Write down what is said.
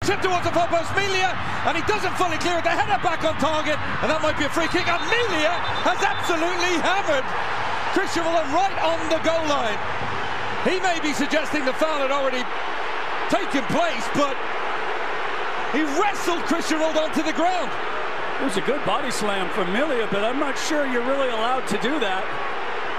Chip towards the far post, Melia, and he doesn't fully clear it. The header back on target, and that might be a free kick. And Melia has absolutely hammered Christian Roldan right on the goal line. He may be suggesting the foul had already taken place, but he wrestled Christian Roldan to the ground. It was a good body slam from Melia, but I'm not sure you're really allowed to do that.